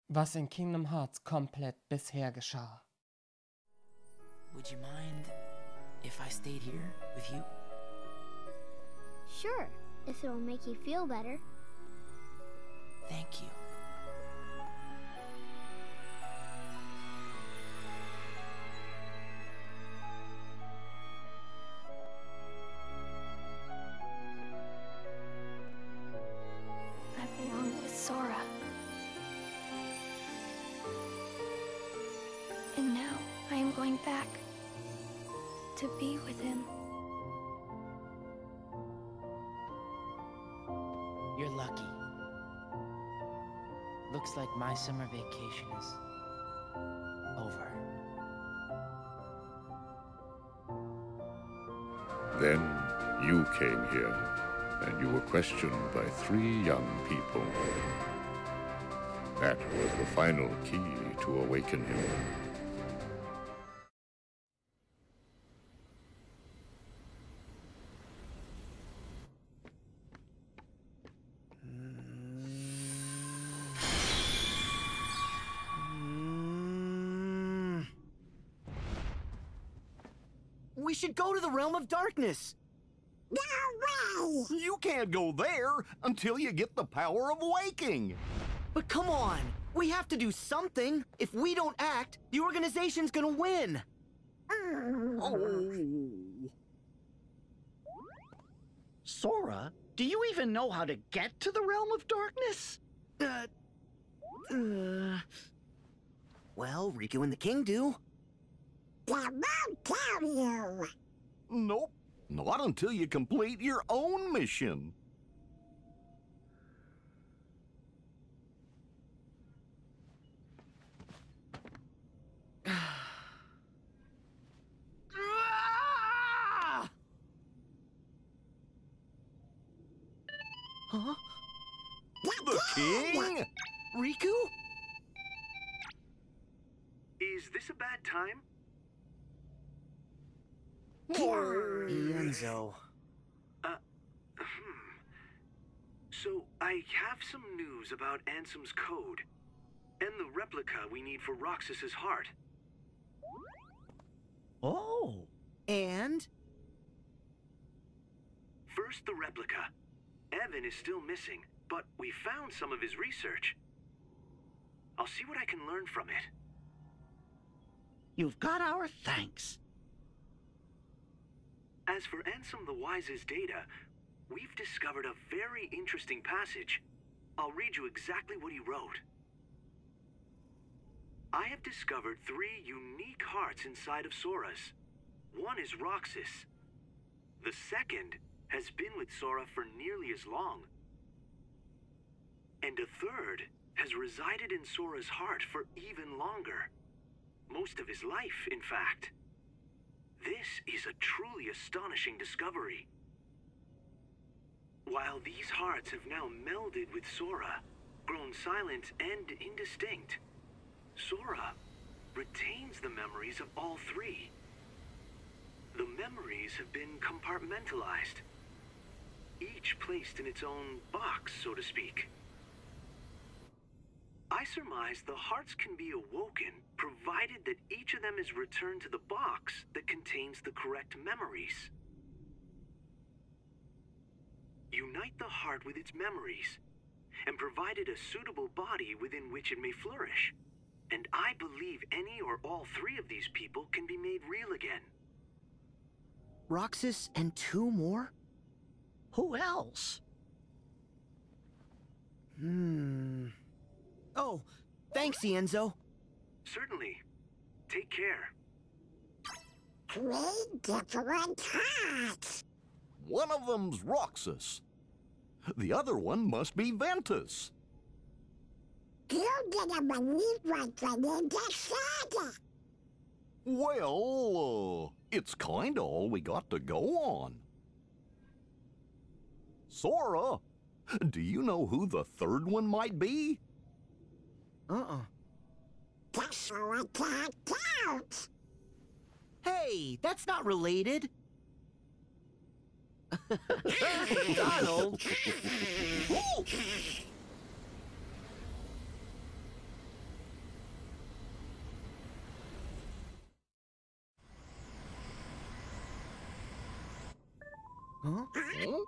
was in Kingdom Hearts komplett bisher geschah. Would you mind if I stayed here with you? Sure, if it'll make you feel better. Thank you. I belong with Sora. And now I am going back to be with him. You're lucky. Looks like my summer vacation is over. Then you came here, and you were questioned by 3 young people. That was the final key to awaken him. We should go to the Realm of Darkness! No way! You can't go there until you get the power of waking. But come on! We have to do something! If we don't act, the organization's gonna win! Sora, do you even know how to get to the Realm of Darkness? Well, Riku and the King do. They won't tell you! Nope, not until you complete your own mission. Huh? The King? Riku? Is this a bad time? Ienzo. So, I have some news about Ansem's code, and the replica we need for Roxas's heart. Oh. And? First, the replica. Evan is still missing, but we found some of his research. I'll see what I can learn from it. You've got our thanks. As for Ansem the Wise's data, we've discovered a very interesting passage. I'll read you exactly what he wrote. I have discovered 3 unique hearts inside of Sora's. One is Roxas. The second has been with Sora for nearly as long. And a third has resided in Sora's heart for even longer. Most of his life, in fact. This is a truly astonishing discovery. While these hearts have now melded with Sora, grown silent and indistinct, Sora retains the memories of all 3. The memories have been compartmentalized, each placed in its own box, so to speak. I surmise the hearts can be awoken, provided that each of them is returned to the box that contains the correct memories. Unite the heart with its memories, and provide it a suitable body within which it may flourish. And I believe any or all 3 of these people can be made real again. Roxas and 2 more? Who else? Oh, thanks, Ienzo. Certainly. Take care. 3 different hearts! One of them's Roxas. The other one must be Ventus. You didn't believe what they just said! Well, it's kinda all we got to go on. Sora, do you know who the 3rd one might be? That's so I can't out! Hey, that's not related. Donald! Huh? Huh?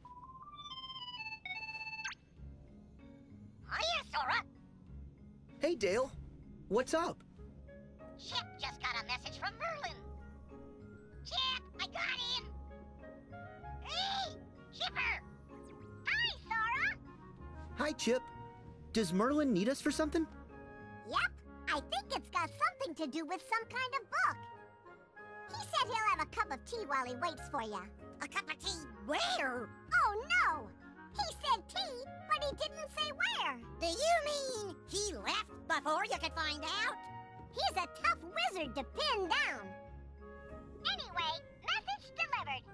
Hiya, Sora. Hey, Dale. What's up? Chip just got a message from Merlin. Chip, I got him. Hey, Chipper. Hi, Sora. Hi, Chip. Does Merlin need us for something? Yep, I think it's got something to do with some kind of book. He said he'll have a cup of tea while he waits for you. A cup of tea where? Oh, no. He said tea, but he didn't say where. Do you mean he left before you could find out? He's a tough wizard to pin down. Anyway, message delivered.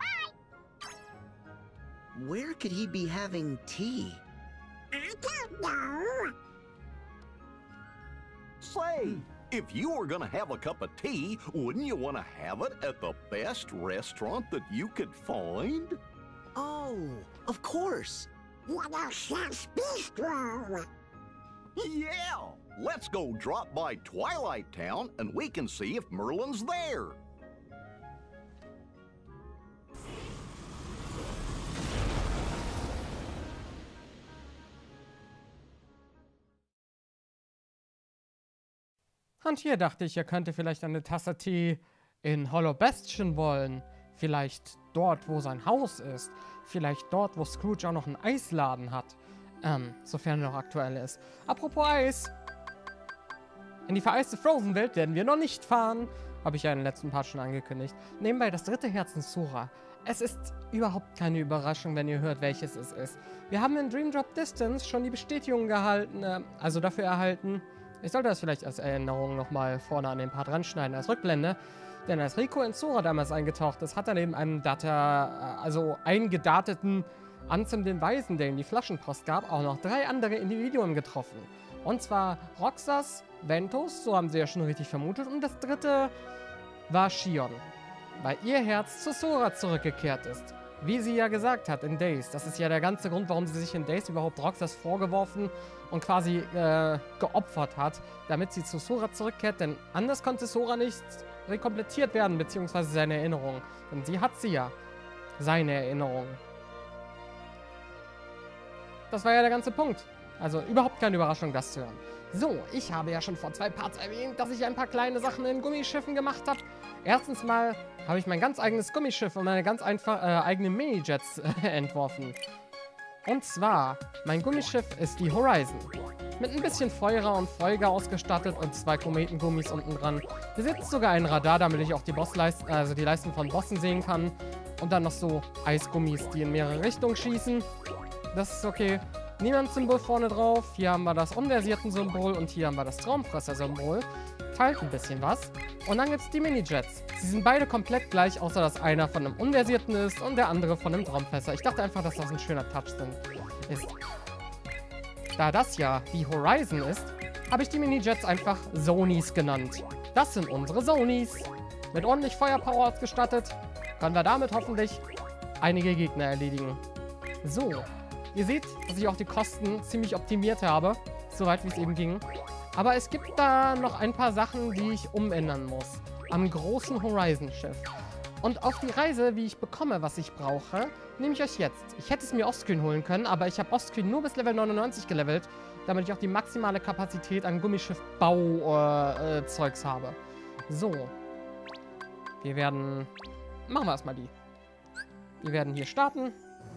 Bye. Where could he be having tea? I don't know. Say, if you were gonna have a cup of tea, wouldn't you want to have it at the best restaurant that you could find? Oh, of course. Little Chef's Bistro. Yeah! Let's go drop by Twilight Town and we can see if Merlin's there. Und hier dachte ich, ihr könntet vielleicht eine Tasse Tee in Hollow Bastion wollen. Vielleicht dort, wo sein Haus ist. Vielleicht dort, wo Scrooge auch noch einen Eisladen hat. Sofern er noch aktuell ist. Apropos Eis. In die vereiste Frozen-Welt werden wir noch nicht fahren. Habe ich ja in den letzten Part schon angekündigt. Nebenbei das dritte Herz in Sora. Es ist überhaupt keine Überraschung, wenn ihr hört, welches es ist. Wir haben in Dream Drop Distance schon die Bestätigung gehalten, also dafür erhalten. Ich sollte das vielleicht als Erinnerung nochmal vorne an den Part ranschneiden, als Rückblende. Denn als Rico in Sora damals eingetaucht ist, hat er neben einem eingedateten Ansem den Weisen, der ihm die Flaschenpost gab, auch noch 3 andere Individuen getroffen. Und zwar Roxas, Ventus, so haben sie ja schon richtig vermutet, und das dritte war Shion, weil ihr Herz zu Sora zurückgekehrt ist. Wie sie ja gesagt hat in Days. Das ist ja der ganze Grund, warum sie sich in Days überhaupt Roxas vorgeworfen und quasi geopfert hat, damit sie zu Sora zurückkehrt, denn anders konnte Sora nicht rekomplettiert werden, beziehungsweise seine Erinnerung. Denn sie hat sie ja. Seine Erinnerung. Das war ja der ganze Punkt. Also überhaupt keine Überraschung, das zu hören. So, ich habe ja schon vor 2 Parts erwähnt, dass ich ein paar kleine Sachen in Gummischiffen gemacht habe. Erstens mal habe ich mein ganz eigenes Gummischiff und meine ganz eigenen Minijets entworfen. Und zwar, mein Gummischiff ist die Horizon. Mit ein bisschen Feuer und Folge ausgestattet und 2 Kometengummis unten dran. Besitzt sogar ein Radar, damit ich auch die Bossleisten, also die Leisten von Bossen sehen kann. Und dann noch so Eisgummis, die in mehrere Richtungen schießen. Das ist okay. Niemand-Symbol vorne drauf. Hier haben wir das Unversierten-Symbol und hier haben wir das Traumfresser-Symbol. Teilt ein bisschen was. Und dann gibt es die Minijets. Sie sind beide komplett gleich, außer dass einer von einem Unversierten ist und der andere von einem Traumfresser. Ich dachte einfach, dass das ein schöner Touch ist. Da das ja die Horizon ist, habe ich die Minijets einfach Zonies genannt. Das sind unsere Zonies. Mit ordentlich Feuerpower ausgestattet, können wir damit hoffentlich einige Gegner erledigen. So, ihr seht, dass ich auch die Kosten ziemlich optimiert habe, soweit wie es eben ging. Aber es gibt da noch ein paar Sachen, die ich umändern muss am großen Horizon-Schiff. Und auf die Reise, wie ich bekomme, was ich brauche, nehme ich euch jetzt. Ich hätte es mir offscreen holen können, aber ich habe offscreen nur bis Level 99 gelevelt, damit ich auch die maximale Kapazität an Gummischiff-Bau-Zeugs habe. So. Wir werden... Machen wir erstmal die. Wir werden hier starten.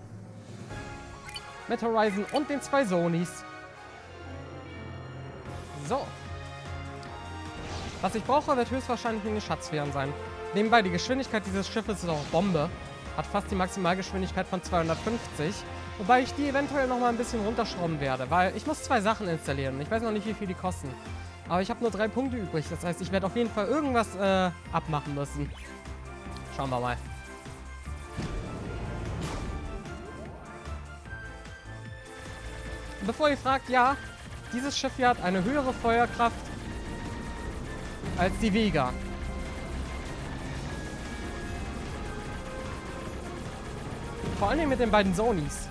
Mit Horizon und den 2 Zonies. So. Was ich brauche, wird höchstwahrscheinlich eine Schatzsphären sein. Nebenbei, die Geschwindigkeit dieses Schiffes ist auch Bombe. Hat fast die Maximalgeschwindigkeit von 250. Wobei ich die eventuell nochmal ein bisschen runterschrauben werde. Weil ich muss 2 Sachen installieren. Ich weiß noch nicht, wie viel die kosten. Aber ich habe nur 3 Punkte übrig. Das heißt, ich werde auf jeden Fall irgendwas abmachen müssen. Schauen wir mal. Bevor ihr fragt, ja, dieses Schiff hier hat eine höhere Feuerkraft als die Vega. Vor allem mit den beiden Zonies.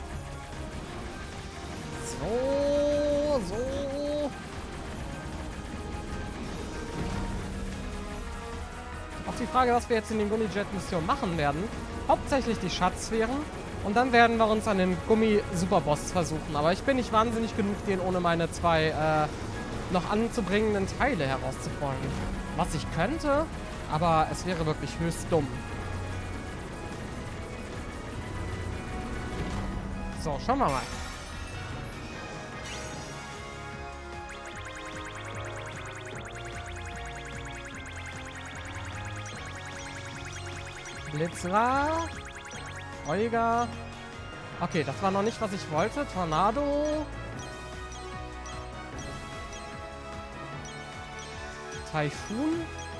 So. Auf die Frage, was wir jetzt in den Gummijet-Missionen machen werden. Hauptsächlich die Schatzsphären. Und dann werden wir uns an den Gummi-Superboss versuchen. Aber ich bin nicht wahnsinnig genug, den ohne meine 2 noch anzubringenden Teile herauszufordern. Was ich könnte, aber es wäre wirklich höchst dumm. So, schauen wir mal. Blitzra. Euga. Okay, das war noch nicht, was ich wollte. Tornado. Taifun.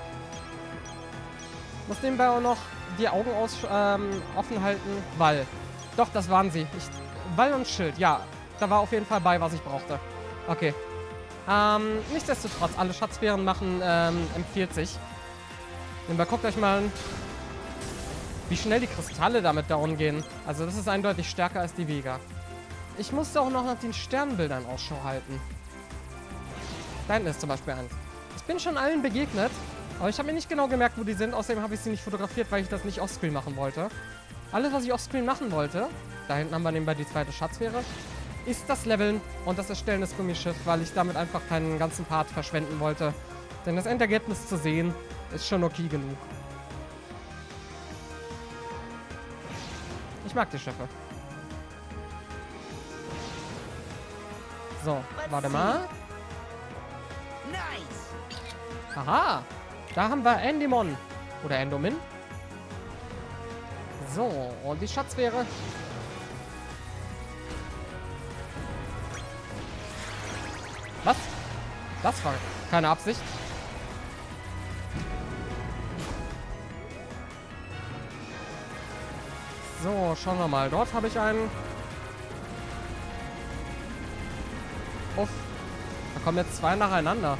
Muss nebenbei auch noch die Augen offen halten. Wall. Doch, das waren sie. Wall und Schild. Ja, da war auf jeden Fall bei, was ich brauchte. Okay. Nichtsdestotrotz, alle Schatzsphären machen empfiehlt sich. Nebenbei guckt euch mal an, wie schnell die Kristalle damit down gehen. Also das ist eindeutig stärker als die Vega. Ich musste auch noch nach den Sternbildern Ausschau halten. Da hinten ist zum Beispiel eins. Ich bin schon allen begegnet, aber ich habe mir nicht genau gemerkt, wo die sind. Außerdem habe ich sie nicht fotografiert, weil ich das nicht offscreen machen wollte. Alles, was ich offscreen machen wollte, da hinten haben wir nebenbei die zweite Schatzsphäre, ist das Leveln und das Erstellen des Gummischiffs, weil ich damit einfach keinen ganzen Part verschwenden wollte. Denn das Endergebnis zu sehen, ist schon okay genug. Ich mag die Schiffe. So, warte mal. Aha, da haben wir Endimon. Oder Endomin. So, und die Schatzsphäre. Was? Das war keine Absicht. So, schauen wir mal. Dort habe ich einen. Uff. Da kommen jetzt 2 nacheinander.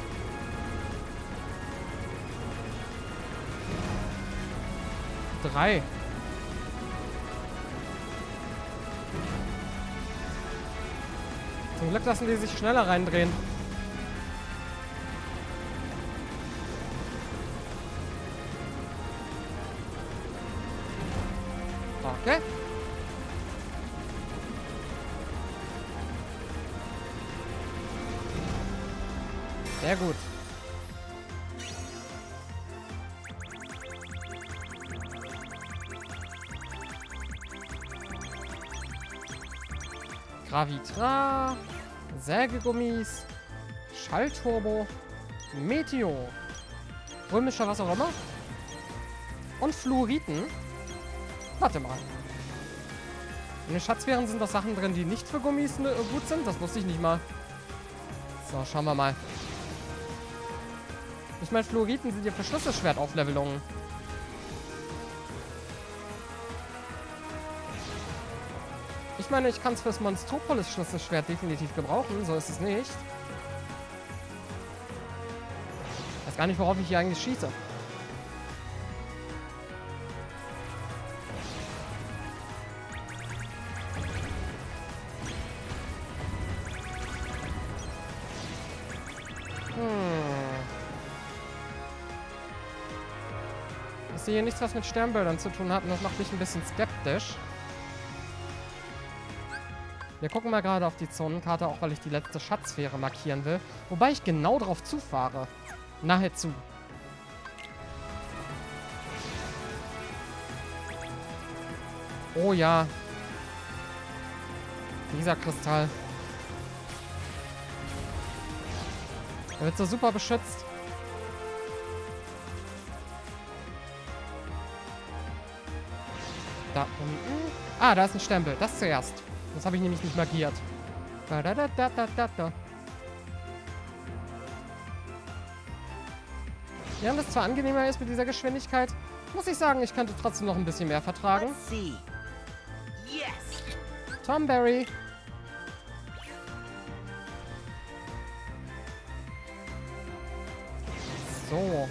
Drei. Zum Glück lassen die sich schneller reindrehen. Okay. Sehr gut. Gravitra, Sägegummis, Schallturbo, Meteor, römischer was auch immer und Fluoriten. Warte mal. In den Schatzsphären sind doch Sachen drin, die nicht für Gummis gut sind. Das wusste ich nicht mal. So, schauen wir mal. Ich meine, Fluoriten sind ja für Schlüsselschwertauflevelungen. Ich meine, ich kann es fürs Monstropolis Schlüsselschwert definitiv gebrauchen. So ist es nicht. Ich weiß gar nicht, worauf ich hier eigentlich schieße. Ich sehe hier nichts, was mit Sternbildern zu tun hat, und das macht mich ein bisschen skeptisch. Wir gucken mal gerade auf die Zonenkarte, auch weil ich die letzte Schatzsphäre markieren will. Wobei ich genau drauf zufahre. Nahezu. Oh ja. Dieser Kristall. Der wird so super beschützt. Da unten. Ah, da ist ein Stempel. Das zuerst. Das habe ich nämlich nicht markiert. Da. Während es zwar angenehmer ist mit dieser Geschwindigkeit, muss ich sagen, ich könnte trotzdem noch ein bisschen mehr vertragen. Tomberry. So.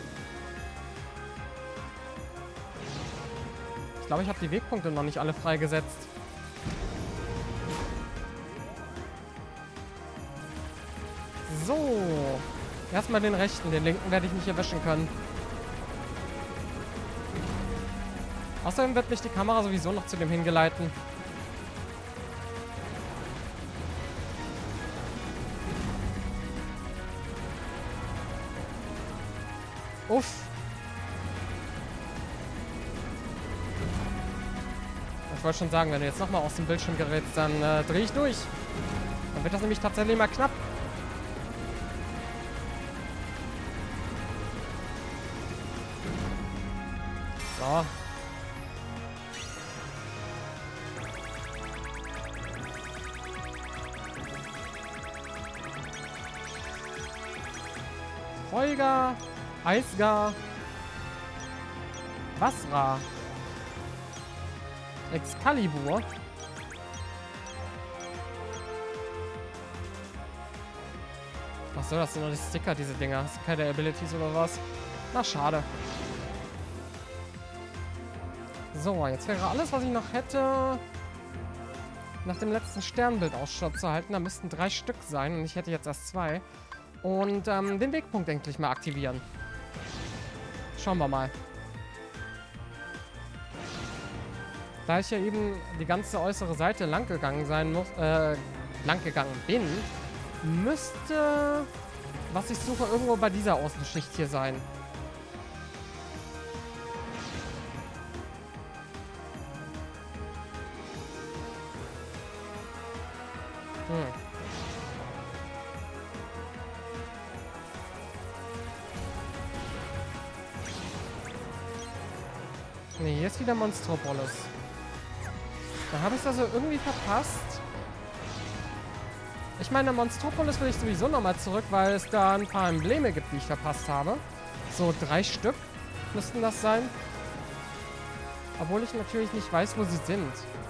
Ich glaube, ich habe die Wegpunkte noch nicht alle freigesetzt. So. Erstmal den rechten. Den linken werde ich nicht erwischen können. Außerdem wird mich die Kamera sowieso noch zu dem hingeleiten. Uff. Ich wollte schon sagen, wenn du jetzt nochmal aus dem Bildschirm gerätst, dann drehe ich durch. Dann wird das nämlich tatsächlich mal knapp. So. Feuer, Eisgar, Wasra, Excalibur. Achso, das sind nur die Sticker, diese Dinger. Das sind keine Abilities oder was. Na, schade. So, jetzt wäre alles, was ich noch hätte, nach dem letzten Sternbild Ausschau zu halten. Da müssten 3 Stück sein und ich hätte jetzt erst 2. Und den Wegpunkt endlich mal aktivieren. Schauen wir mal. Da ich ja eben die ganze äußere Seite lang gegangen bin, müsste, was ich suche, irgendwo bei dieser Außenschicht hier sein. Ne, hier ist wieder Monstropolis. Da habe ich es also irgendwie verpasst. Ich meine, Monstropolis will ich sowieso nochmal zurück, weil es da ein paar Embleme gibt, die ich verpasst habe. So 3 Stück müssten das sein. Obwohl ich natürlich nicht weiß, wo sie sind.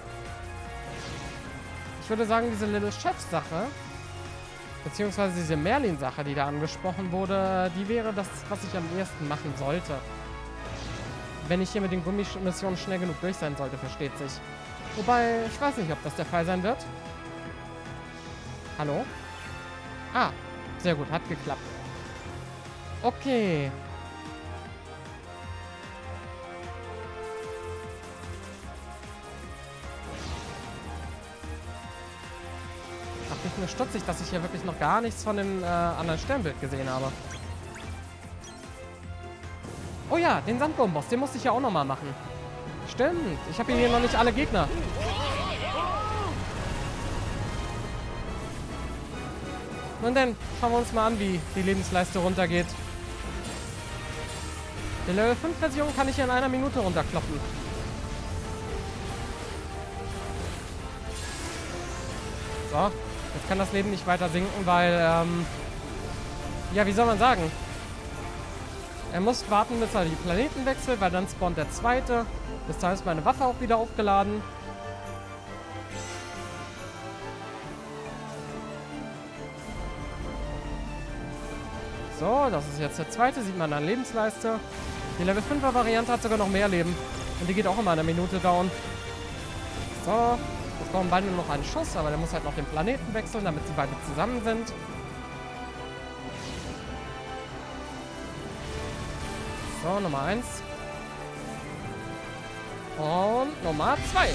Ich würde sagen, diese Little Chef-Sache, beziehungsweise diese Merlin-Sache, die da angesprochen wurde, die wäre das, was ich am ehesten machen sollte. Wenn ich hier mit den Gummimissionen schnell genug durch sein sollte, versteht sich. Wobei, ich weiß nicht, ob das der Fall sein wird. Hallo? Ah, sehr gut, hat geklappt. Okay. Macht mich nur stutzig, dass ich hier wirklich noch gar nichts von dem anderen Sternbild gesehen habe. Oh ja, den Sandwurmboss, den musste ich ja auch nochmal machen. Stimmt, ich habe hier noch nicht alle Gegner. Nun denn, schauen wir uns mal an, wie die Lebensleiste runtergeht. Die Level 5 Version kann ich hier in 1 Minute runterkloppen. So, jetzt kann das Leben nicht weiter sinken, weil, ja, wie soll man sagen? Er muss warten, bis er die Planeten wechselt, weil dann spawnt der zweite. Bis dahin ist meine Waffe auch wieder aufgeladen. So, das ist jetzt der zweite. Sieht man an der Lebensleiste. Die Level 5er Variante hat sogar noch mehr Leben. Und die geht auch immer eine Minute down. So, jetzt brauchen beide nur noch einen Schuss, aber der muss halt noch den Planeten wechseln, damit sie beide zusammen sind. So, Nummer 1. Und Nummer 2.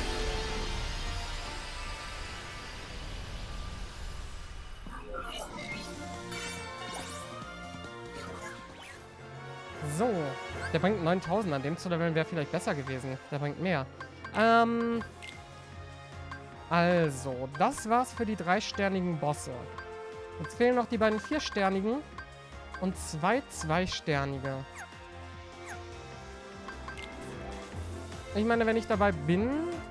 So, der bringt 9000. An dem zu leveln wäre vielleicht besser gewesen. Der bringt mehr. Also, das war's für die 3-sternigen Bosse. Jetzt fehlen noch die beiden 4-sternigen und 2 2-sternige. Ich meine, wenn ich dabei bin,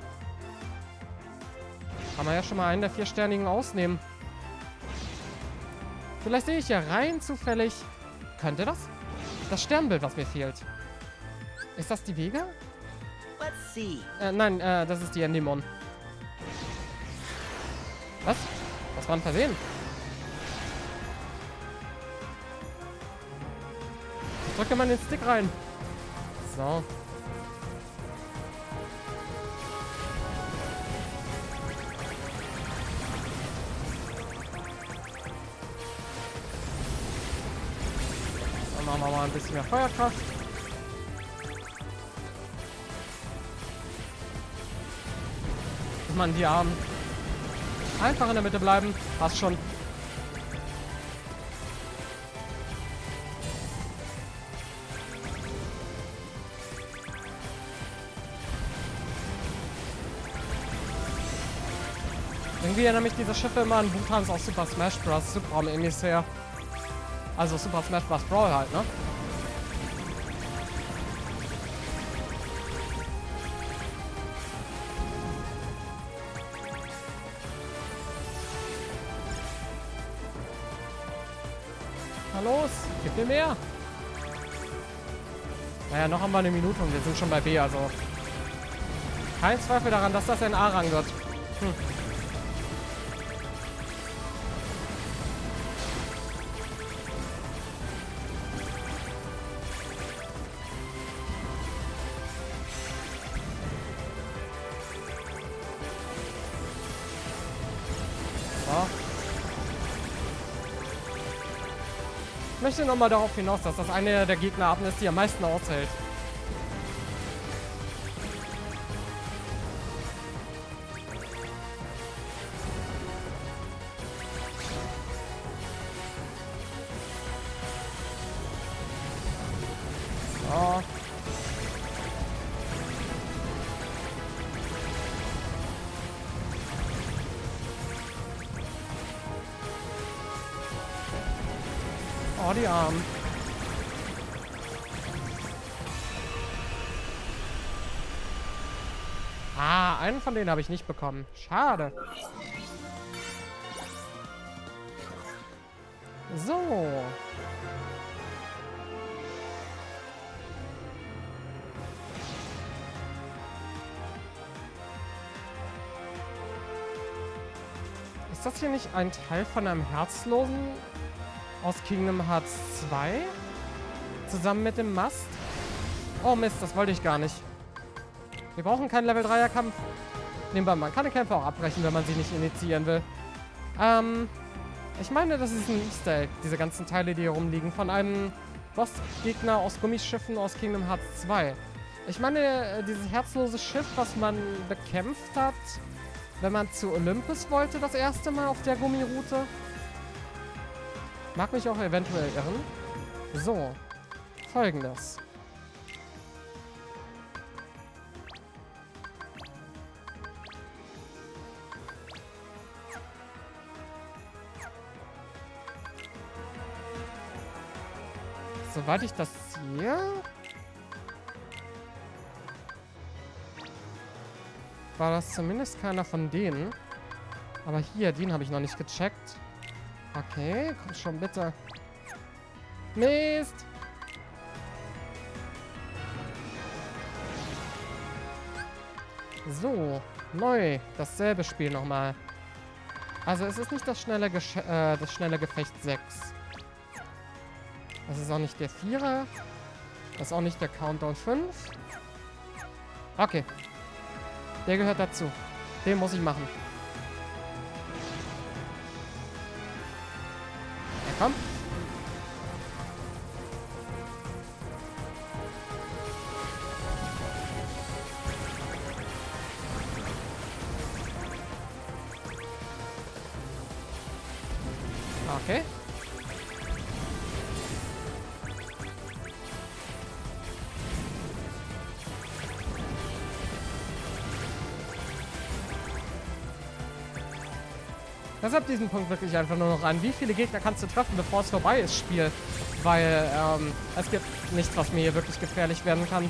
kann man ja schon mal einen der 4-sternigen ausnehmen. Vielleicht sehe ich ja rein zufällig. Könnte das? Das Sternbild, was mir fehlt. Ist das die Vega? Let's see. Nein, das ist die Endemon. Was? Das war ein Versehen. Ich drücke mal den Stick rein. So. Dann machen wir mal ein bisschen mehr Feuerkraft. Mann, die Armen. Einfach in der Mitte bleiben. Passt schon. Irgendwie erinnern mich diese Schiffe immer an Butans aus Super Smash Bros. Subraum-Emissär. Also Super Smash Bros. Brawl halt, ne? Na los, gib mir mehr. Naja, noch haben wir eine Minute und wir sind schon bei B, also kein Zweifel daran, dass das ein A-Rang wird. So. Ich möchte nochmal darauf hinaus, dass das eine der Gegnerarten ist, die am meisten aushält. So. Oh, die Armen. Ah, einen von denen habe ich nicht bekommen. Schade. So. Ist das hier nicht ein Teil von einem Herzlosen aus Kingdom Hearts 2? Zusammen mit dem Mast? Oh Mist, das wollte ich gar nicht. Wir brauchen keinen Level 3er Kampf. Nebenbei, man kann die Kämpfe auch abbrechen, wenn man sie nicht initiieren will. Ich meine, das ist ein Easter Egg, diese ganzen Teile, die hier rumliegen, von einem Bossgegner aus Gummischiffen aus Kingdom Hearts 2. Ich meine, dieses herzlose Schiff, was man bekämpft hat, wenn man zu Olympus wollte, das erste Mal auf der Gummiroute. Mag mich auch eventuell irren. So, Folgendes. Soweit ich das sehe, war das zumindest keiner von denen. Aber hier, den habe ich noch nicht gecheckt. Okay, komm schon, bitte. Mist! So, neu. Dasselbe Spiel nochmal. Also es ist nicht das schnelle Gefecht 6. Das ist auch nicht der 4er. Das ist auch nicht der Countdown 5. Okay. Der gehört dazu. Den muss ich machen. Ja, komm. Okay. Deshalb diesen Punkt wirklich einfach nur noch an. Wie viele Gegner kannst du treffen, bevor es vorbei ist, Spiel? Weil, es gibt nichts, was mir hier wirklich gefährlich werden kann.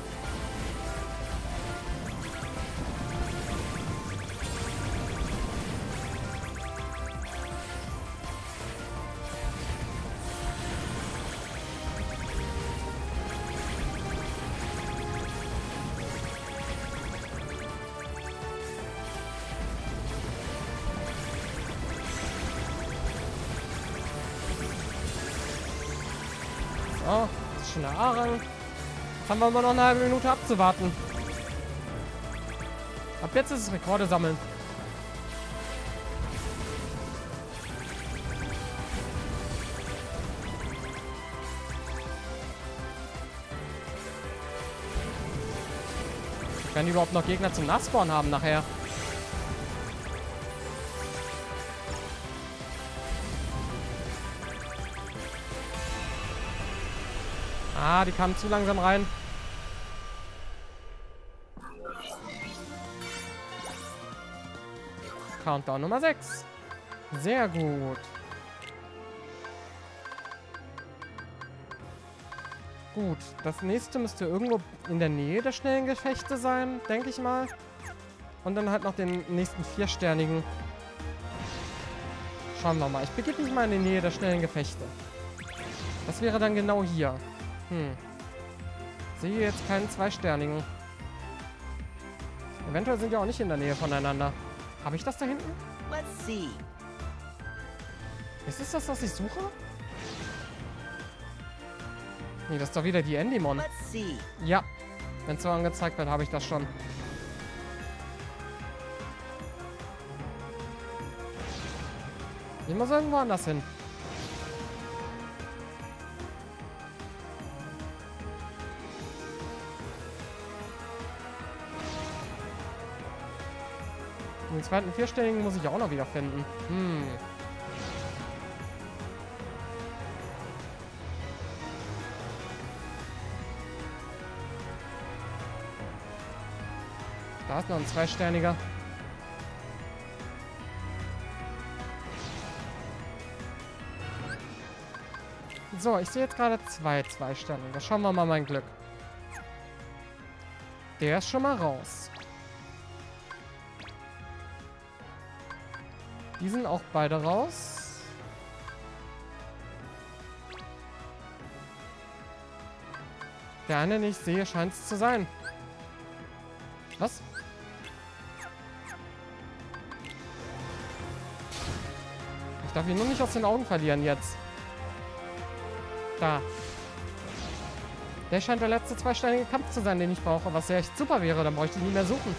Oh, das ist schon der A-Rang. Jetzt haben wir immer noch eine halbe Minute abzuwarten. Ab jetzt ist es Rekorde sammeln. Werden die überhaupt noch Gegner zum Nachspawn haben nachher? Ah, die kamen zu langsam rein. Countdown Nummer 6. Sehr gut. Gut, das nächste müsste irgendwo in der Nähe der schnellen Gefechte sein, denke ich mal. Und dann halt noch den nächsten 4-sternigen. Schauen wir mal. Ich begebe mich mal in die Nähe der schnellen Gefechte. Das wäre dann genau hier. Sehe jetzt keinen 2-sternigen. Eventuell sind wir auch nicht in der Nähe voneinander. Habe ich das da hinten? Let's see. Ist es das, was ich suche? Nee, das ist doch wieder die Endymon. Let's see. Ja. Wenn es so angezeigt wird, habe ich das schon. Ich muss irgendwo anders hin. Den zweiten 4-stelligen muss ich auch noch wieder finden. Da ist noch ein 2-sterniger. So, ich sehe jetzt gerade 2 2-Sternige. Schauen wir mal mein Glück. Der ist schon mal raus. Die sind auch beide raus. Der eine, den ich sehe, scheint es zu sein. Was? Ich darf ihn nur nicht aus den Augen verlieren jetzt. Da. Der scheint der letzte 2-steinige Kampf zu sein, den ich brauche. Was ja echt super wäre, dann bräuchte ich nie mehr suchen.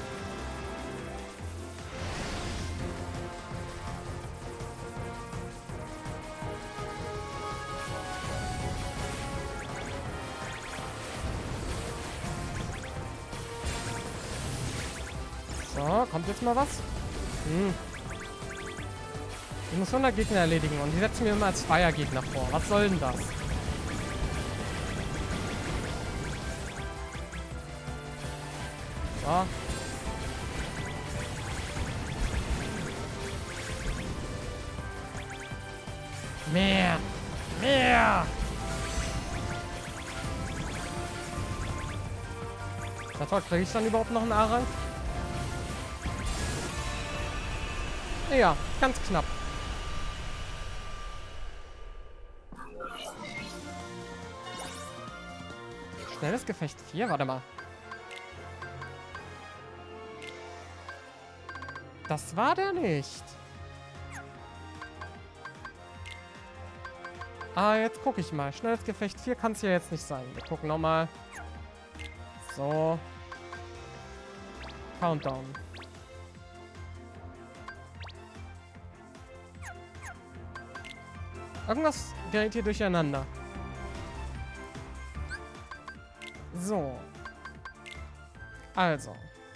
So, kommt jetzt mal was? Ich muss 100 Gegner erledigen und die setzen mir immer als Feiergegner vor. Was soll denn das? So. Mehr! Mehr! Na toll, kriege ich dann überhaupt noch einen A-Rang? Ja, ganz knapp. Schnelles Gefecht 4, warte mal. Das war der nicht. Ah, jetzt gucke ich mal. Schnelles Gefecht 4 kann es ja jetzt nicht sein. Wir gucken nochmal. So. Countdown. Irgendwas gerät hier durcheinander. So. Also.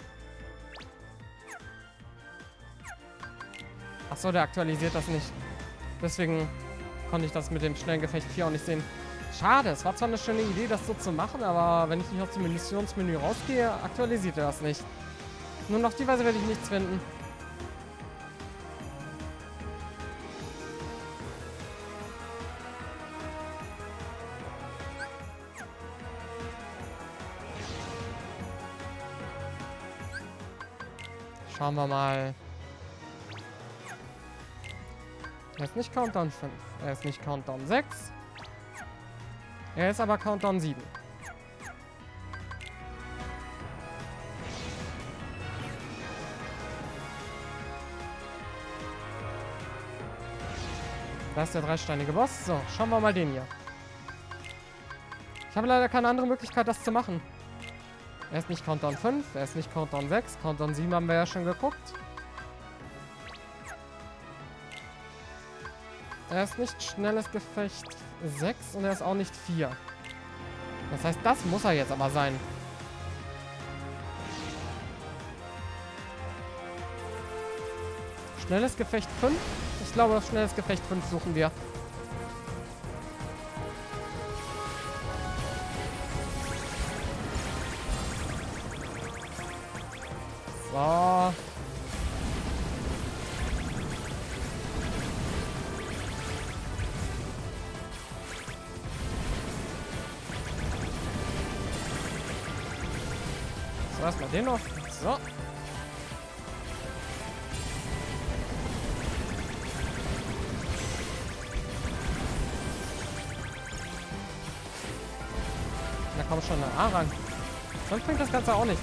Achso, der aktualisiert das nicht. Deswegen konnte ich das mit dem schnellen Gefecht 4 auch nicht sehen. Schade, es war zwar eine schöne Idee, das so zu machen, aber wenn ich nicht aus dem Missionsmenü rausgehe, aktualisiert er das nicht. Nur noch die Weise werde ich nichts finden. Schauen wir mal. Er ist nicht Countdown 5. Er ist nicht Countdown 6. Er ist aber Countdown 7. Da ist der 3-steinige Boss. So, schauen wir mal den hier. Ich habe leider keine andere Möglichkeit, das zu machen. Er ist nicht Countdown 5, er ist nicht Countdown 6. Countdown 7 haben wir ja schon geguckt. Er ist nicht schnelles Gefecht 6 und er ist auch nicht 4. Das heißt, das muss er jetzt aber sein. Schnelles Gefecht 5? Ich glaube, das schnelles Gefecht 5 suchen wir. So. So, erstmal den noch. So. Da kommt schon eine A-Rang. Sonst bringt das Ganze auch nichts.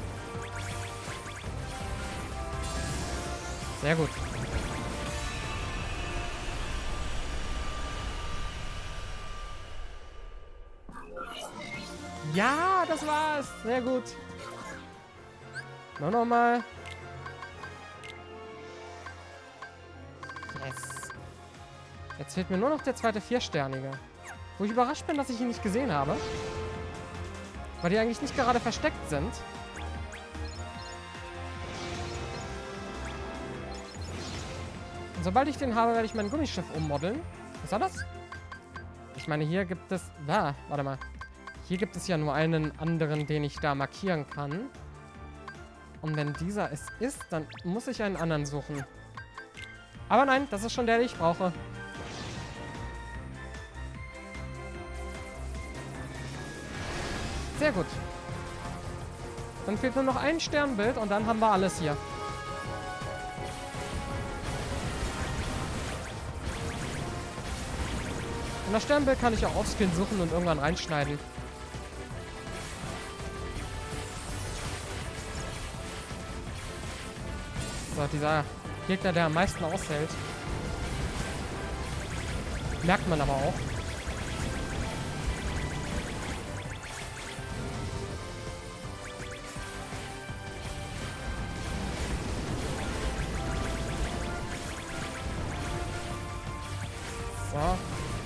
Sehr gut. Ja, das war's. Sehr gut. Nur noch mal. Yes. Jetzt fehlt mir nur noch der zweite 4-sternige. Wo ich überrascht bin, dass ich ihn nicht gesehen habe. Weil die eigentlich nicht gerade versteckt sind. Und sobald ich den habe, werde ich mein Gummischiff ummodeln. Was war das? Ich meine, hier gibt es... warte mal. Hier gibt es ja nur einen anderen, den ich da markieren kann. Und wenn dieser es ist, dann muss ich einen anderen suchen. Aber nein, das ist schon der, den ich brauche. Sehr gut. Dann fehlt nur noch ein Sternbild und dann haben wir alles hier. Und das Sternbild kann ich auch offscreen suchen und irgendwann reinschneiden. So, dieser Gegner, der am meisten aushält. Merkt man aber auch. So.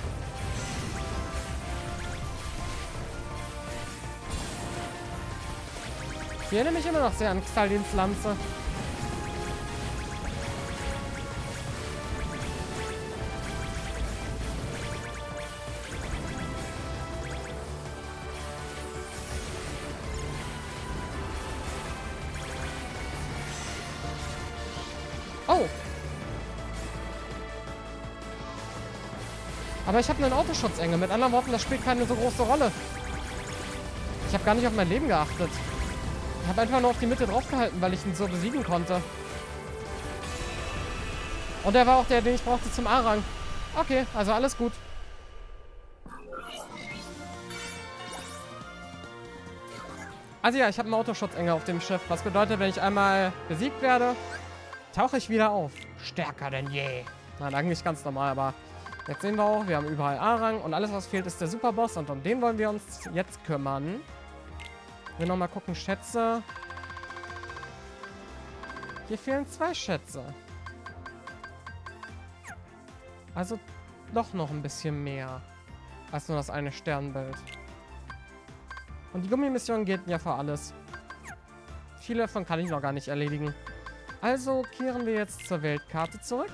Ich erinnere mich immer noch sehr an Xaldins Lanze. Oh! Aber ich habe einen Autoschutzengel. Mit anderen Worten, das spielt keine so große Rolle. Ich habe gar nicht auf mein Leben geachtet. Ich habe einfach nur auf die Mitte draufgehalten, weil ich ihn so besiegen konnte. Und er war auch der, den ich brauchte zum A-Rang. Okay, also alles gut. Also ja, ich habe einen Autoschutzengel auf dem Schiff. Was bedeutet, wenn ich einmal besiegt werde, tauche ich wieder auf. Stärker denn je. Nein, eigentlich ganz normal, aber jetzt sehen wir auch, wir haben überall A-Rang und alles, was fehlt, ist der Superboss und um den wollen wir uns jetzt kümmern. Wir nochmal gucken, Schätze. Hier fehlen 2 Schätze. Also doch noch ein bisschen mehr als nur das eine Sternbild. Und die Gummimission geht ja für alles. Viele davon kann ich noch gar nicht erledigen. Also kehren wir jetzt zur Weltkarte zurück.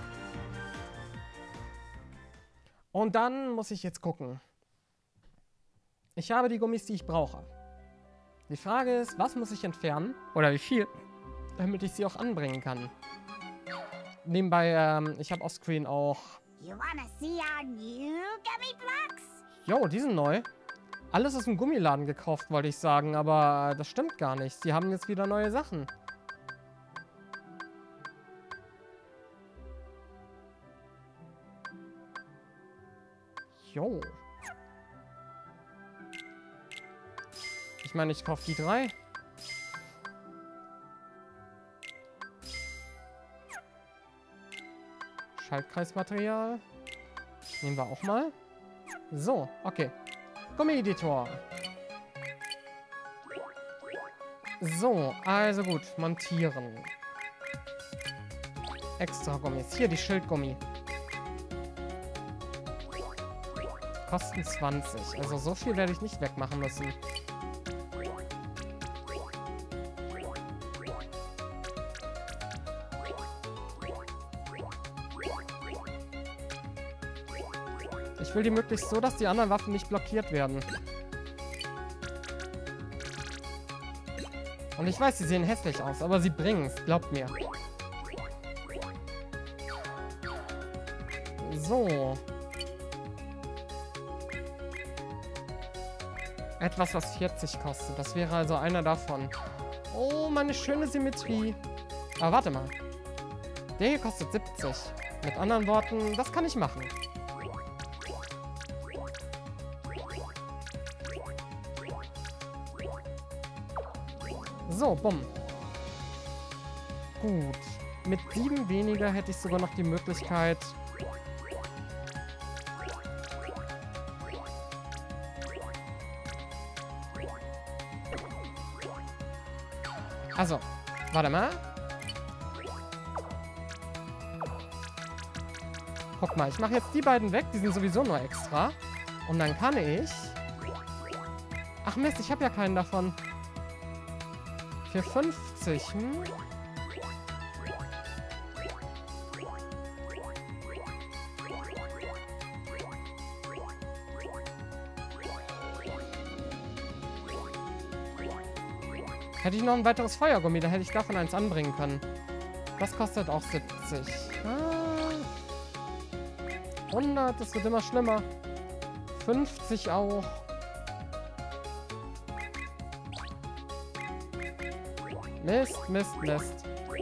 Und dann muss ich jetzt gucken. Ich habe die Gummis, die ich brauche. Die Frage ist, was muss ich entfernen? Oder wie viel? Damit ich sie auch anbringen kann. Nebenbei, ich habe offscreen auch... You wanna see our new gummy blocks? Jo, die sind neu. Alles aus dem Gummiladen gekauft, wollte ich sagen. Aber das stimmt gar nicht. Sie haben jetzt wieder neue Sachen. Jo. Ich meine, ich kaufe die 3. Schaltkreismaterial. Nehmen wir auch mal. So, okay. Gummi-Editor. So, also gut. Montieren. Extra Gummis. Hier, die Schildgummi. Kosten 20. Also so viel werde ich nicht wegmachen müssen. Ich will die möglichst so, dass die anderen Waffen nicht blockiert werden. Und Und ich weiß, sie sehen hässlich aus, aber sie bringen es, glaubt mir. So. Etwas, was 40 kostet. Das wäre also einer davon. Oh, meine schöne Symmetrie. Aber warte mal. Der hier kostet 70. Mit anderen Worten, das kann ich machen. So, bumm. Gut. Mit 7 weniger hätte ich sogar noch die Möglichkeit... Also, warte mal. Guck mal, ich mache jetzt die beiden weg. Die sind sowieso nur extra. Und dann kann ich... Ach Mist, ich habe ja keinen davon. Für 50, hm? Hätte ich noch ein weiteres Feuergummi, dann hätte ich davon eins anbringen können. Das kostet auch 70. Ah. 100, das wird immer schlimmer. 50 auch. Mist, Mist, Mist.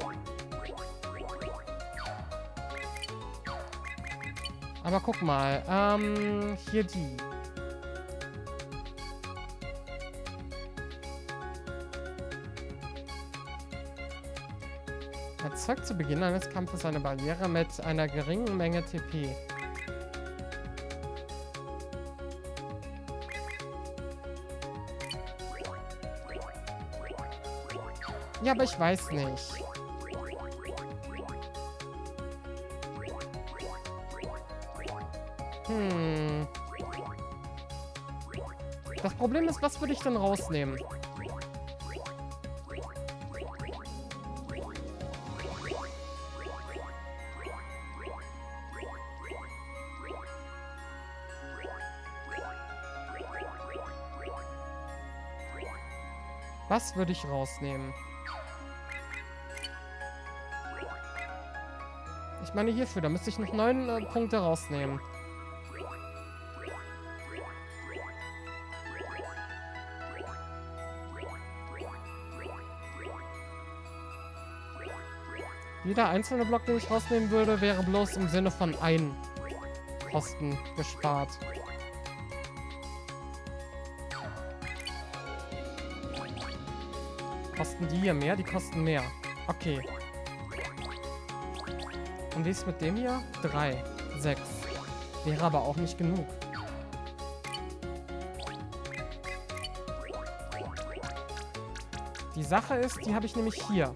Aber guck mal, hier die. Erzeugt zu Beginn eines Kampfes eine Barriere mit einer geringen Menge TP. Ja, aber ich weiß nicht. Das Problem ist, was würde ich denn rausnehmen? Was würde ich rausnehmen? Ich meine hierfür, da müsste ich noch 9 Punkte rausnehmen. Jeder einzelne Block, den ich rausnehmen würde, wäre bloß im Sinne von 1 Kosten gespart. Kosten die hier mehr? Die kosten mehr. Okay. Und wie ist es mit dem hier? 3, 6. Wäre aber auch nicht genug. Die Sache ist, die habe ich nämlich hier.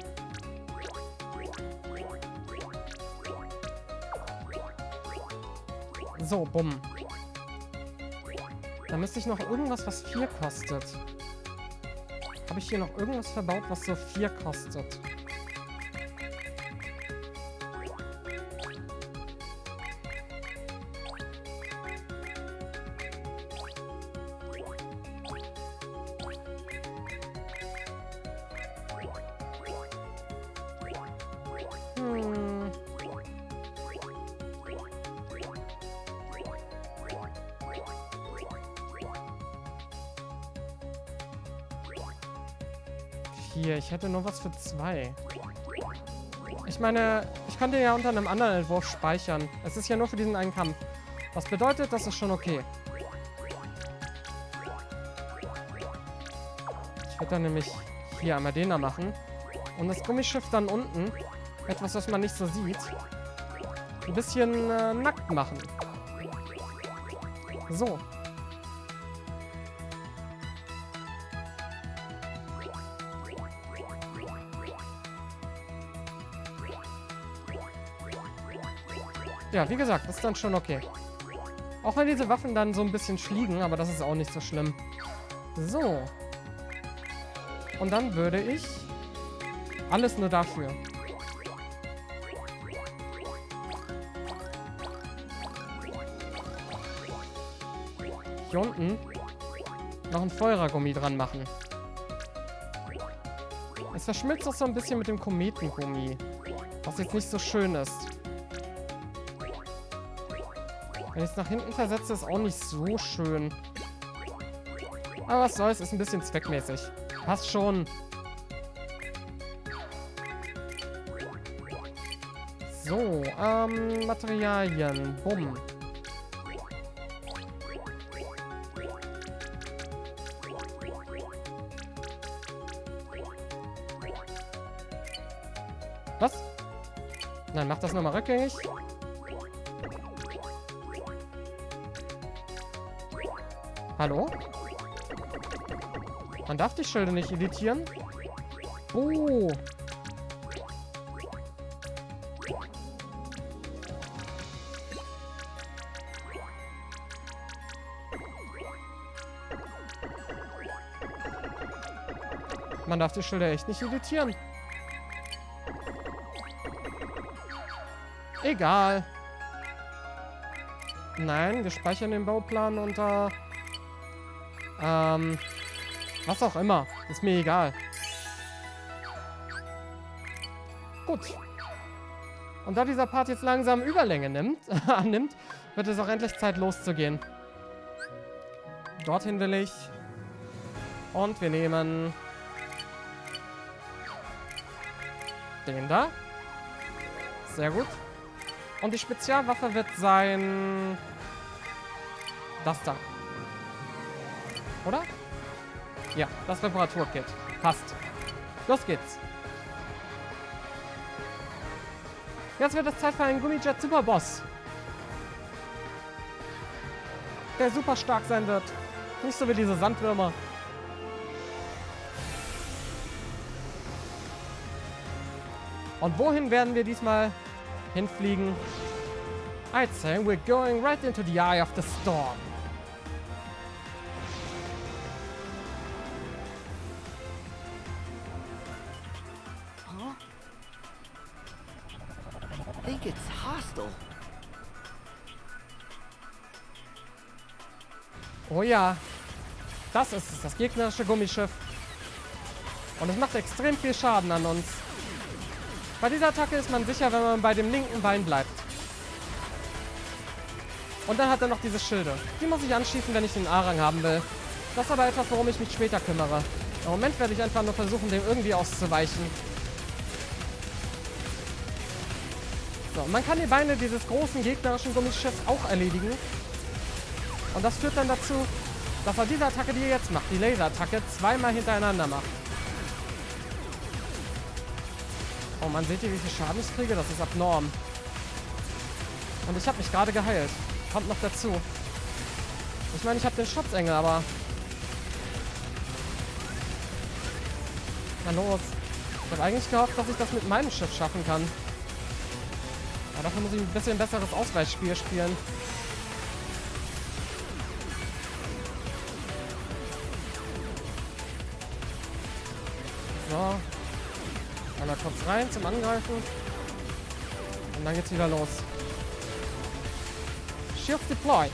So, bumm. Da müsste ich noch irgendwas, was 4 kostet. Habe ich hier noch irgendwas verbaut, was so 4 kostet? Ich hätte nur was für 2. Ich meine, ich könnte ja unter einem anderen Entwurf speichern. Es ist ja nur für diesen einen Kampf. Was bedeutet, das ist schon okay. Ich würde dann nämlich hier einmal den da machen. Und das Gummischiff dann unten, etwas, was man nicht so sieht, ein bisschen nackt machen. So. Ja, wie gesagt, das ist dann schon okay. Auch wenn diese Waffen dann so ein bisschen fliegen, aber das ist auch nicht so schlimm. So. Und dann würde ich... Alles nur dafür. Hier unten noch ein Feuergummi dran machen. Es verschmilzt auch so ein bisschen mit dem Kometengummi. Was jetzt nicht so schön ist. Wenn ich es nach hinten versetze, ist auch nicht so schön. Aber was soll's, ist ein bisschen zweckmäßig. Passt schon. So, Materialien. Bumm. Was? Nein, mach das nochmal rückgängig. Hallo? Man darf die Schilde nicht editieren? Oh. Man darf die Schilder echt nicht editieren. Egal. Nein, wir speichern den Bauplan unter... was auch immer. Ist mir egal. Gut. Und da dieser Part jetzt langsam Überlänge annimmt, wird es auch endlich Zeit loszugehen. Dorthin will ich. Und wir nehmen... den da. Sehr gut. Und die Spezialwaffe wird sein... das da. Oder? Ja, das Reparaturkit. Passt. Los geht's. Jetzt wird es Zeit für einen Gummijet Superboss. Der super stark sein wird. Nicht so wie diese Sandwürmer. Und wohin werden wir diesmal hinfliegen? I'd say we're going right into the eye of the storm. Huh? I think it's hostile. Oh ja. Das ist es, das gegnerische Gummischiff. Und es macht extrem viel Schaden an uns. Bei dieser Attacke ist man sicher, wenn man bei dem linken Bein bleibt. Und dann hat er noch diese Schilde. Die muss ich anschießen, wenn ich den A-Rang haben will. Das ist aber etwas, worum ich mich später kümmere. Im Moment werde ich einfach nur versuchen, dem irgendwie auszuweichen. So, man kann die Beine dieses großen gegnerischen Gummischiffs auch erledigen. Und das führt dann dazu, dass er diese Attacke, die er jetzt macht, die Laserattacke, zweimal hintereinander macht. Oh man, seht ihr, wie viel Schaden ich kriege? Das ist abnorm. Und ich habe mich gerade geheilt. Kommt noch dazu. Ich meine, ich habe den Schutzengel, aber... Na los. Ich habe eigentlich gehofft, dass ich das mit meinem Schiff schaffen kann. Aber dafür muss ich ein bisschen besseres Ausweichspiel spielen. So. Einmal kurz rein zum Angreifen. Und dann geht's wieder los. Shield deployed.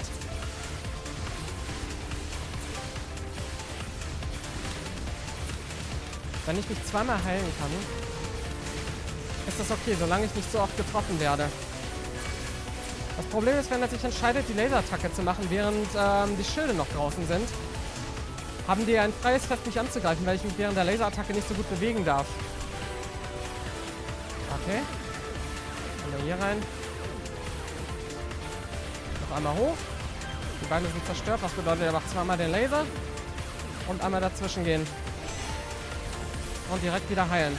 Wenn ich mich zweimal heilen kann, ist das okay, solange ich nicht so oft getroffen werde. Das Problem ist, wenn er sich entscheidet, die Laserattacke zu machen, während die Schilde noch draußen sind, haben die ein freies Fest, mich anzugreifen, weil ich mich während der Laserattacke nicht so gut bewegen darf. Okay. Einmal hier rein. Noch einmal hoch. Die Beine sind zerstört, was bedeutet, er macht zweimal den Laser. Und einmal dazwischen gehen. Und direkt wieder heilen.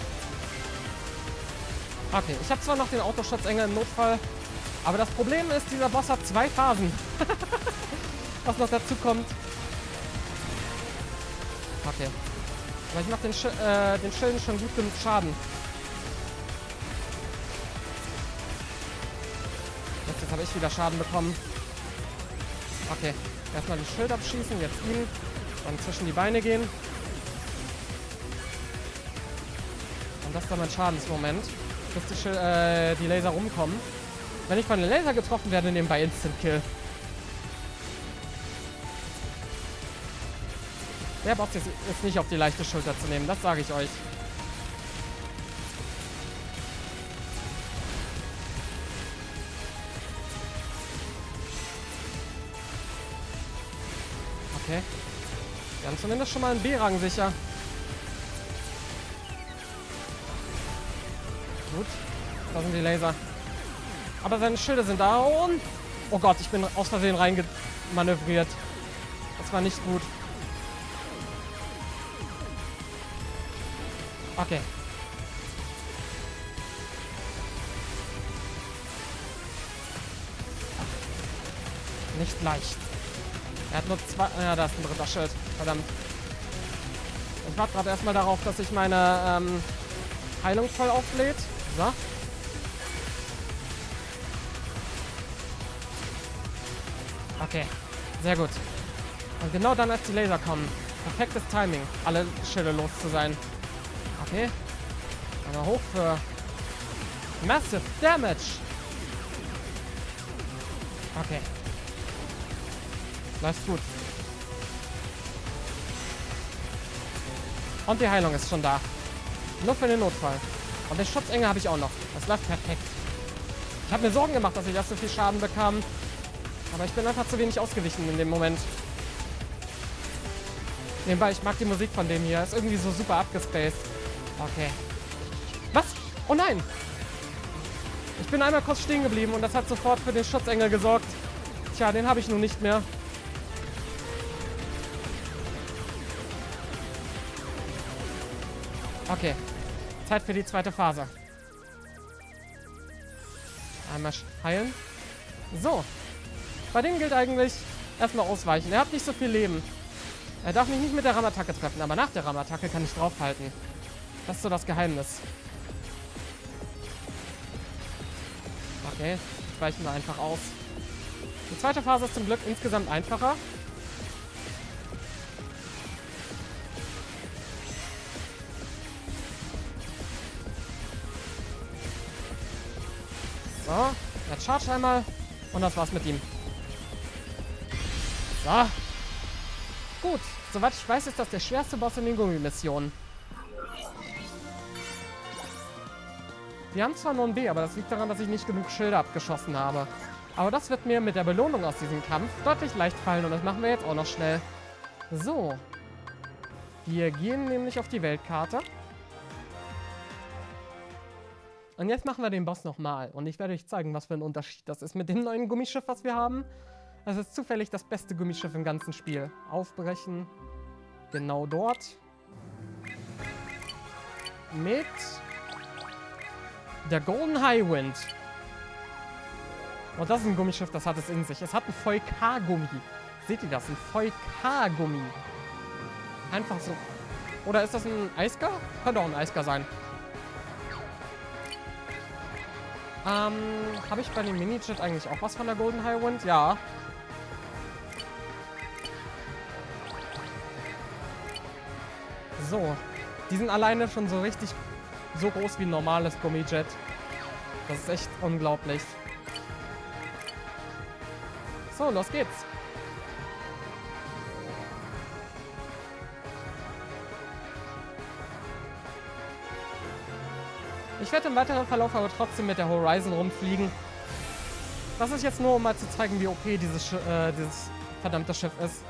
Okay, ich habe zwar noch den Autoschutzengel im Notfall, aber das Problem ist, dieser Boss hat 2 Phasen. Was noch dazu kommt. Okay. Aber ich mache den Schilden schon gut genug Schaden. Jetzt habe ich wieder Schaden bekommen. Okay. Erstmal den Schild abschießen, jetzt ihn. Dann zwischen die Beine gehen. Und das ist dann mein Schadensmoment. Bis die Laser rumkommen. Wenn ich von den Laser getroffen werde, nebenbei Instant Kill. Der Boss ist nicht auf die leichte Schulter zu nehmen, das sage ich euch. Okay. Wir haben zumindest schon mal einen B-Rang sicher. Gut. Da sind die Laser. Aber seine Schilde sind da und... Oh Gott, ich bin aus Versehen reingemanövriert. Das war nicht gut. Okay. Nicht leicht. Er hat nur 2... Ja, da ist ein dritter Schild. Verdammt. Ich warte gerade erstmal darauf, dass sich meine Heilung voll auflädt. So. Okay. Sehr gut. Und genau dann, als die Laser kommen. Perfektes Timing, alle Schilde los zu sein. Okay. Einmal hoch für Massive Damage. Okay. Läuft gut. Und die Heilung ist schon da. Nur für den Notfall. Und den Schutzengel habe ich auch noch. Das läuft perfekt. Ich habe mir Sorgen gemacht, dass ich erst so viel Schaden bekam. Aber ich bin einfach zu wenig ausgewichen in dem Moment. Nebenbei, ich mag die Musik von dem hier. Ist irgendwie so super abgespaced. Okay. Was? Oh nein! Ich bin einmal kurz stehen geblieben und das hat sofort für den Schutzengel gesorgt. Tja, den habe ich nun nicht mehr. Okay. Zeit für die zweite Phase. Einmal heilen. So. Bei dem gilt eigentlich erstmal ausweichen. Er hat nicht so viel Leben. Er darf mich nicht mit der Rammattacke treffen, aber nach der Rammattacke kann ich draufhalten. Das ist so das Geheimnis. Okay, jetzt weichen wir einfach aus. Die zweite Phase ist zum Glück insgesamt einfacher. So, jetzt charge einmal und das war's mit ihm. So. Gut, soweit ich weiß, ist das der schwerste Boss in den Gummi-Missionen. Wir haben zwar nur ein B, aber das liegt daran, dass ich nicht genug Schilder abgeschossen habe. Aber das wird mir mit der Belohnung aus diesem Kampf deutlich leicht fallen und das machen wir jetzt auch noch schnell. So. Wir gehen nämlich auf die Weltkarte. Und jetzt machen wir den Boss nochmal. Und ich werde euch zeigen, was für ein Unterschied das ist mit dem neuen Gummischiff, was wir haben. Das ist zufällig das beste Gummischiff im ganzen Spiel. Aufbrechen. Genau dort. Mit der Golden Highwind. Und das ist ein Gummischiff, das hat es in sich. Es hat ein Voll-K-Gummi. Seht ihr das? Ein Voll-K-Gummi. Einfach so. Oder ist das ein Eisker? Könnte auch ein Eisker sein. Habe ich bei dem Mini-Jet eigentlich auch was von der Golden Highwind? Ja. So. Die sind alleine schon so richtig so groß wie ein normales Gummijet. Das ist echt unglaublich. So, los geht's. Ich werde im weiteren Verlauf aber trotzdem mit der Horizon rumfliegen. Das ist jetzt nur, um mal zu zeigen, wie OP dieses verdammte Schiff ist.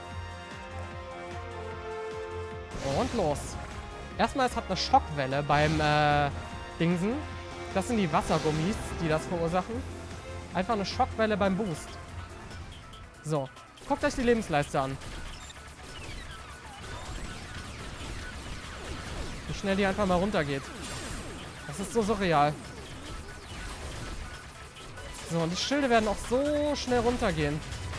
Und los. Erstmal, es hat eine Schockwelle beim Dingsen. Das sind die Wassergummis, die das verursachen. Einfach eine Schockwelle beim Boost. So, guckt euch die Lebensleiste an. Wie schnell die einfach mal runtergeht. Das ist so surreal. So, und die Schilde werden auch so schnell runtergehen.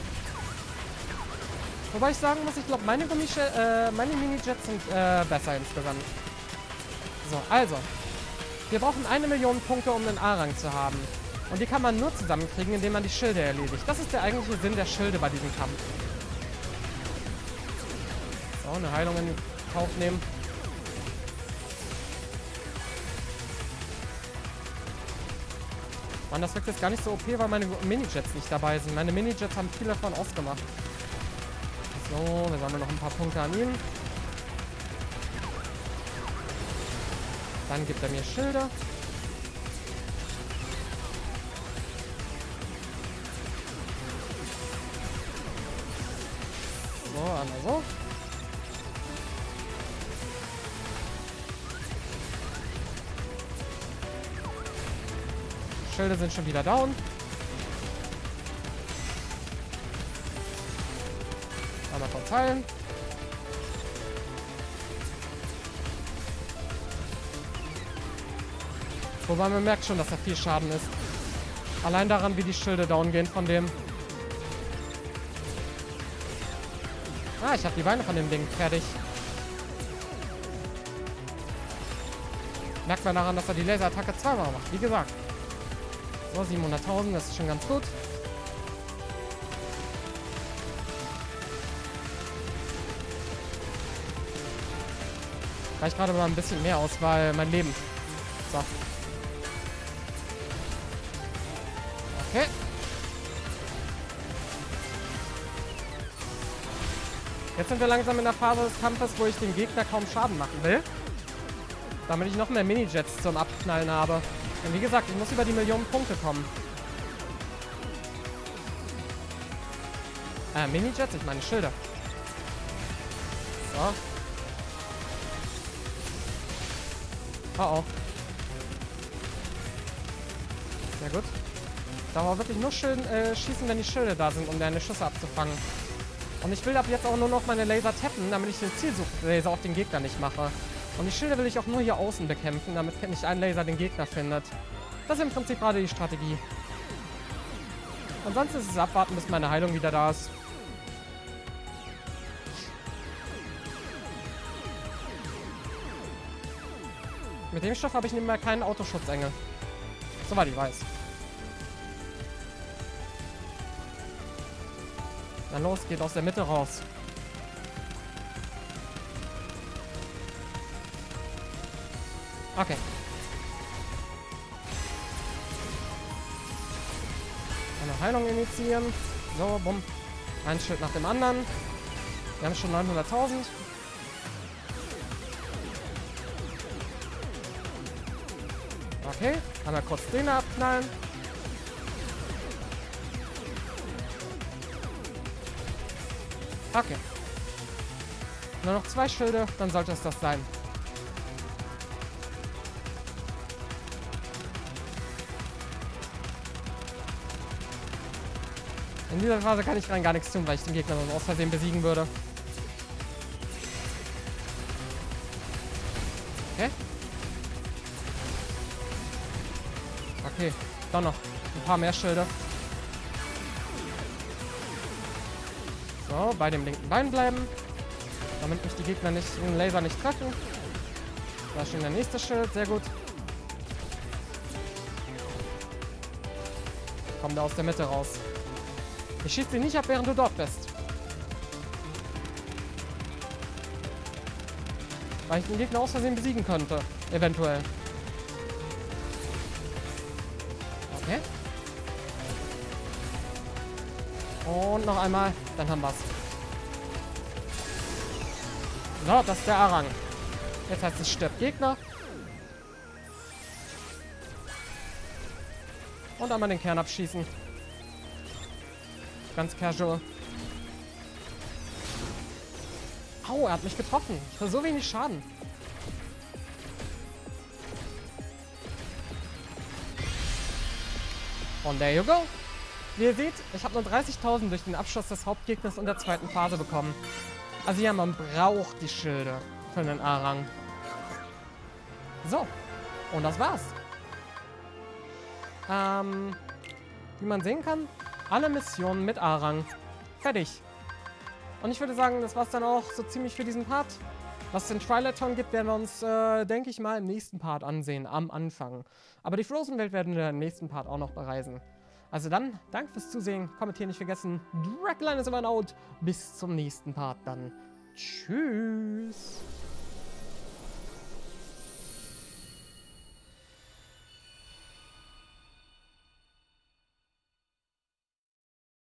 Wobei ich sagen muss, ich glaube, meine Mini-Jets sind besser insgesamt. So, also. Wir brauchen 1 Million Punkte, um einen A-Rang zu haben. Und die kann man nur zusammenkriegen, indem man die Schilde erledigt. Das ist der eigentliche Sinn der Schilde bei diesem Kampf. So, eine Heilung in Kauf nehmen. Mann, das wirkt jetzt gar nicht so OP, weil meine Mini-Jets nicht dabei sind. Meine Mini-Jets haben viel davon ausgemacht. So, wir sammeln noch ein paar Punkte an ihn. Dann gibt er mir Schilde. So. einmal so. Schilde sind schon wieder down. Einmal kurz heilen. Wobei man merkt schon, dass da viel Schaden ist. Allein daran, wie die Schilde down gehen von dem. Ah, ich habe die Beine von dem Ding fertig. Merkt man daran, dass er die Laserattacke zweimal macht. Wie gesagt. So, 700.000, das ist schon ganz gut. Reicht gerade mal ein bisschen mehr aus, weil mein Leben. So. Okay. Jetzt sind wir langsam in der Phase des Kampfes, wo ich dem Gegner kaum Schaden machen will. Damit ich noch mehr Minijets zum Abknallen habe. Und wie gesagt, ich muss über die Millionen Punkte kommen. Minijets? Ich meine Schilder. So. Oh oh. Sehr gut. Da war wirklich nur schießen, wenn die Schilde da sind, um deine Schüsse abzufangen. Und ich will ab jetzt auch nur noch meine Laser tappen, damit ich den Zielsuchlaser auf den Gegner nicht mache. Und die Schilde will ich auch nur hier außen bekämpfen, damit nicht ein Laser den Gegner findet. Das ist im Prinzip gerade die Strategie. Ansonsten ist es abwarten, bis meine Heilung wieder da ist. Mit dem Stoff habe ich nebenbei keinen Autoschutzengel. Soweit ich weiß. Dann los, geht aus der Mitte raus. Okay. Eine Heilung initiieren. So, bumm. Ein Schild nach dem anderen. Wir haben schon 900.000. Okay, einmal kurz den abknallen. Okay. Nur noch 2 Schilde, dann sollte es das sein. In dieser Phase kann ich rein gar nichts tun, weil ich den Gegner sonst aus Versehen besiegen würde. Okay. Okay, dann noch ein paar mehr Schilde. So, bei dem linken Bein bleiben. Damit mich die Gegner nicht den Laser nicht treffen. Da ist schon der nächste Schild, sehr gut. Komm da aus der Mitte raus. Ich schieße dich nicht ab, während du dort bist. Weil ich den Gegner aus Versehen besiegen könnte. Eventuell. Okay. Und noch einmal, dann haben wir's. So, das ist der A-Rang. Jetzt heißt es stirbt Gegner. Und einmal den Kern abschießen. Ganz casual. Au, er hat mich getroffen. Für so wenig Schaden. Und there you go. Wie ihr seht, ich habe nur 30.000 durch den Abschuss des Hauptgegners in der zweiten Phase bekommen. Also ja, man braucht die Schilde für einen A-Rang. So. Und das war's. Wie man sehen kann, alle Missionen mit A-Rang. Fertig. Und ich würde sagen, das war's dann auch so ziemlich für diesen Part. Was es in Twilight Town gibt, werden wir uns, denke ich mal, im nächsten Part ansehen, am Anfang. Aber die Frozen-Welt werden wir im nächsten Part auch noch bereisen. Also dann, danke fürs Zusehen, kommentieren nicht vergessen. Dragline ist over and out. Bis zum nächsten Part dann. Tschüss.